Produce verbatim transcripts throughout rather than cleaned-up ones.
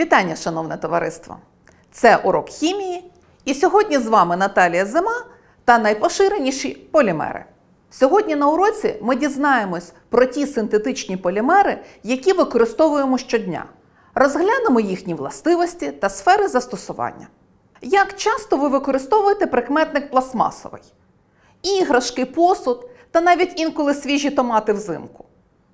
Вітання, шановне товариство! Це урок хімії, і сьогодні з вами Наталія Зима та найпоширеніші полімери. Сьогодні на уроці ми дізнаємось про ті синтетичні полімери, які використовуємо щодня. Розглянемо їхні властивості та сфери застосування. Як часто ви використовуєте прикметник пластмасовий? Іграшки, посуд та навіть інколи свіжі томати взимку.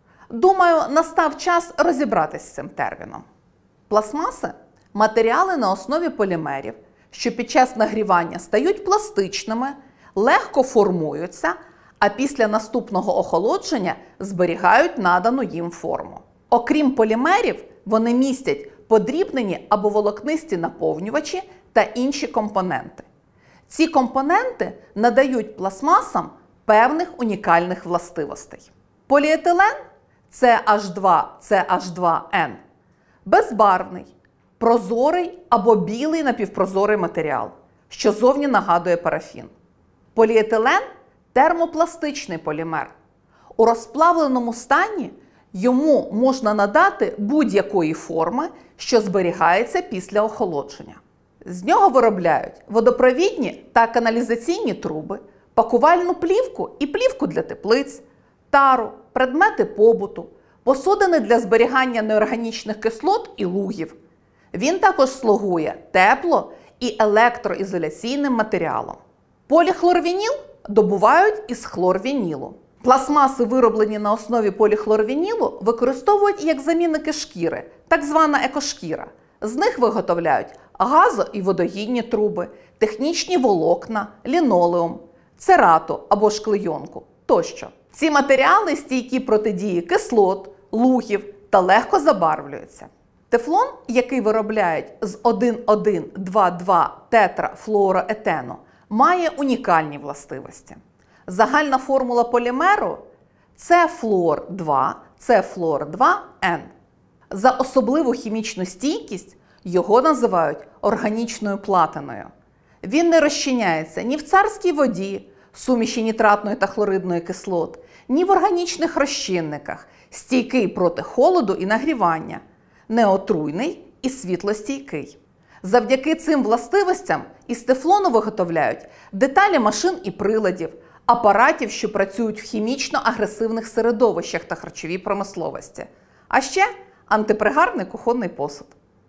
Думаю, настав час розібратись з цим терміном. Пластмаси – матеріали на основі полімерів, що під час нагрівання стають пластичними, легко формуються, а після наступного охолодження зберігають надану їм форму. Окрім полімерів, вони містять подрібнені або волокнисті наповнювачі та інші компоненти. Ці компоненти надають пластмасам певних унікальних властивостей. Поліетилен – це Аш два Це Аш два Ен – безбарвний, прозорий або білий напівпрозорий матеріал, що зовні нагадує парафін. Поліетилен – термопластичний полімер. У розплавленому стані йому можна надати будь-якої форми, що зберігається після охолодження. З нього виробляють водопровідні та каналізаційні труби, пакувальну плівку і плівку для теплиць, тару, предмети побуту, посудини для зберігання неорганічних кислот і лугів. Він також слугує тепло- і електроізоляційним матеріалом. Поліхлорвініл добувають із хлорвінілу. Пластмаси, вироблені на основі поліхлорвінілу, використовують як замінники шкіри, так звана екошкіра. З них виготовляють газо- і водогінні труби, технічні волокна, лінолеум, церату або ж клейонку тощо. Ці матеріали стійкі проти дії кислот, лугів та легко забарвлюються. Тефлон, який виробляють з один один два два тетрафлуороетену, має унікальні властивості. Загальна формула полімеру – це флуор два Це флуор два Ен. За особливу хімічну стійкість його називають органічною платиною. Він не розчиняється ні в царській воді, суміші нітратної та хлоридної кислот, ні в органічних розчинниках, стійкий проти холоду і нагрівання, неотруйний і світлостійкий. Завдяки цим властивостям із тефлону виготовляють деталі машин і приладів, апаратів, що працюють в хімічно-агресивних середовищах та харчовій промисловості, а ще антипригарний кухонний посуд.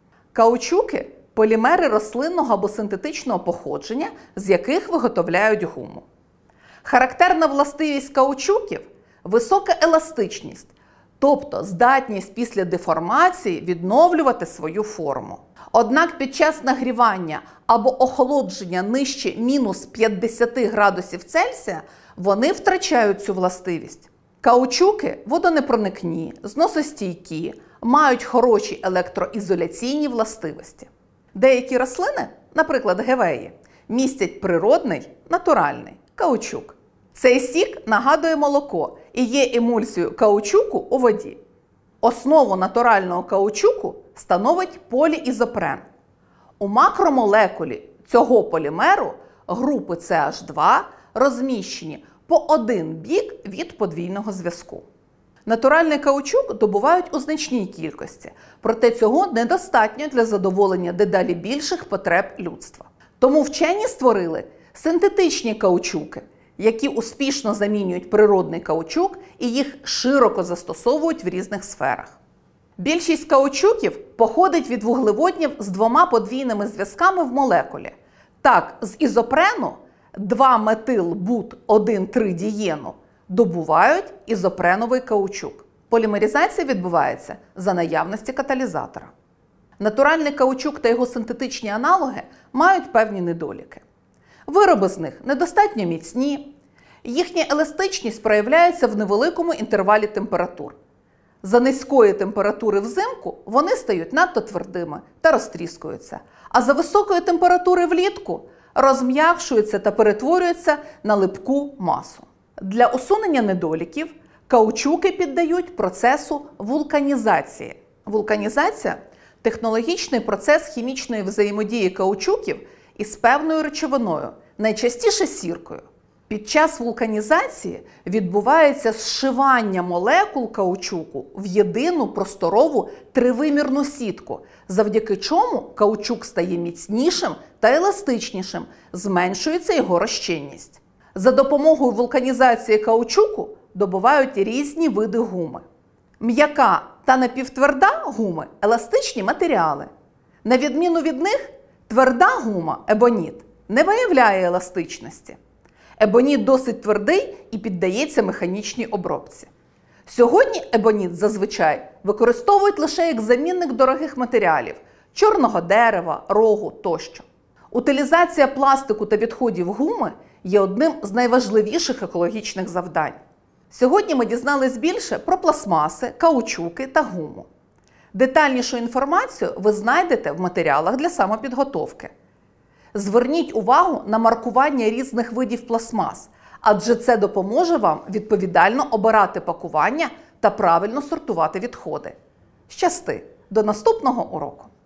Каучуки – полімери рослинного або синтетичного походження, з яких виготовляють гуму. Характерна властивість каучуків – висока еластичність, тобто здатність після деформації відновлювати свою форму. Однак під час нагрівання або охолодження нижче мінус п'ятдесят градусів Цельсія вони втрачають цю властивість. Каучуки водонепроникні, зносостійкі, мають хороші електроізоляційні властивості. Деякі рослини, наприклад гевеї, містять природний, натуральний каучук. Цей сік нагадує молоко і є емульсією каучуку у воді. Основу натурального каучуку становить поліізопрен. У макромолекулі цього полімеру групи Це Аш два розміщені по один бік від подвійного зв'язку. Натуральний каучук добувають у значній кількості, проте цього недостатньо для задоволення дедалі більших потреб людства. Тому вчені створили синтетичні каучуки, які успішно замінюють природний каучук і їх широко застосовують в різних сферах. Більшість каучуків походить від вуглеводнів з двома подвійними зв'язками в молекулі. Так, з ізопрену два метил бут один три дієну добувають ізопреновий каучук. Полімеризація відбувається за наявності каталізатора. Натуральний каучук та його синтетичні аналоги мають певні недоліки. Вироби з них недостатньо міцні, їхня еластичність проявляється в невеликому інтервалі температур. За низької температури взимку вони стають надто твердими та розтріскуються, а за високої температури влітку розм'якшуються та перетворюються на липку масу. Для усунення недоліків каучуки піддають процесу вулканізації. Вулканізація – технологічний процес хімічної взаємодії каучуків із певною речовиною, найчастіше сіркою. Під час вулканізації відбувається зшивання молекул каучуку в єдину просторову тривимірну сітку, завдяки чому каучук стає міцнішим та еластичнішим, зменшується його розчинність. За допомогою вулканізації каучуку добувають різні види гуми. М'яка та напівтверда гуми – еластичні матеріали. На відміну від них, тверда гума – ебоніт не виявляє еластичності. Ебоніт досить твердий і піддається механічній обробці. Сьогодні ебоніт зазвичай використовують лише як замінник дорогих матеріалів – чорного дерева, рогу тощо. Утилізація пластику та відходів гуми є одним з найважливіших екологічних завдань. Сьогодні ми дізнались більше про пластмаси, каучуки та гуму. Детальнішу інформацію ви знайдете в матеріалах для самопідготовки. Зверніть увагу на маркування різних видів пластмас, адже це допоможе вам відповідально обирати пакування та правильно сортувати відходи. Щасти! До наступного уроку!